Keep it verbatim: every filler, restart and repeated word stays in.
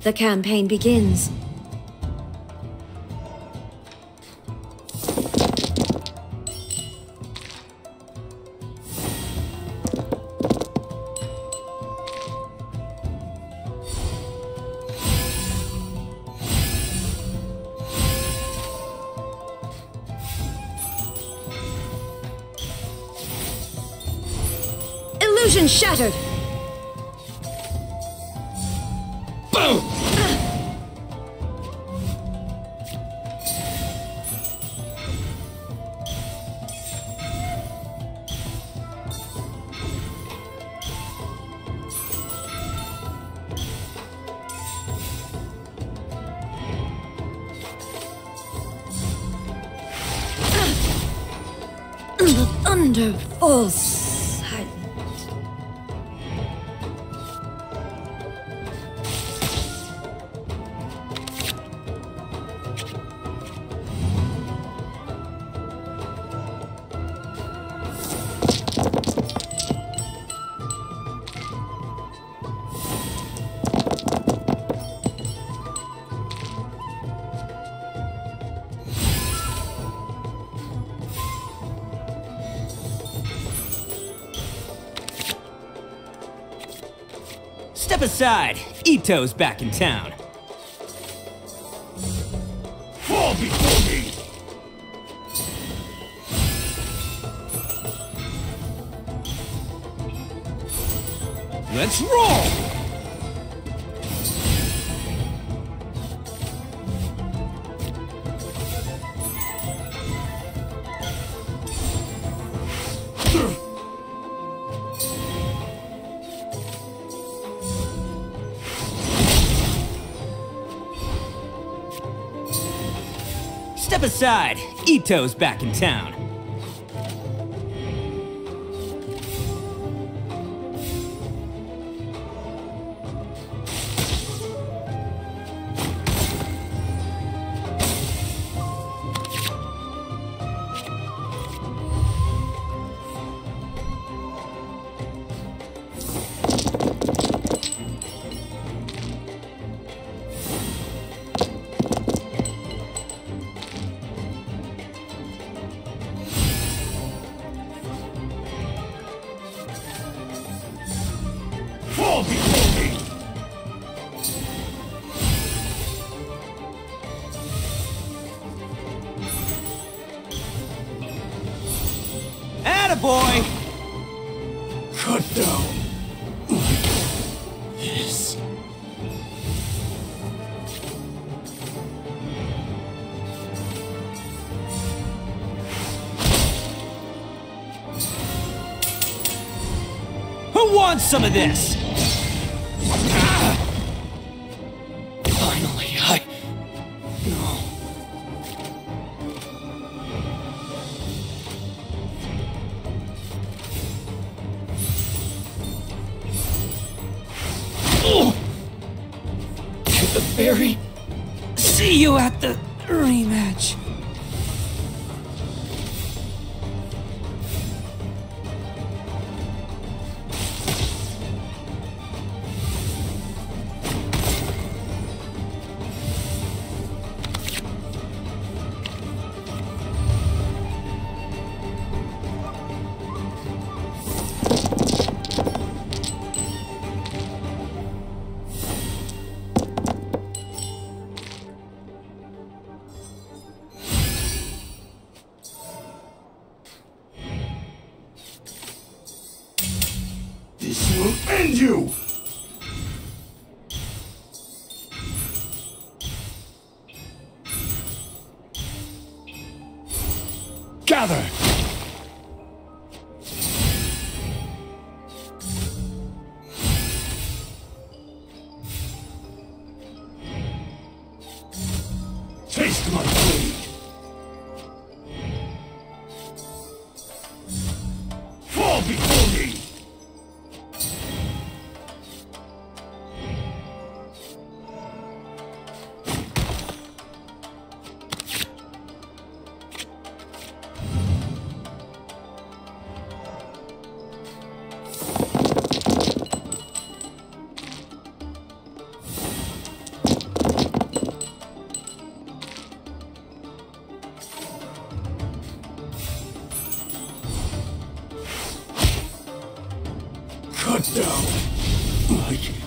The campaign begins. Illusion shattered! Boom! The thunder falls silent. Step aside! Ito's back in town. Fall before me! Let's roll! Step aside! Ito's back in town. Fall before me! Attaboy! Cut down. This. Who wants some of this? Finally, I... No. Oh! To the very... See you at the rematch. This will end you! Gather! Taste my blade! Fall before me! Shuts down. I can't.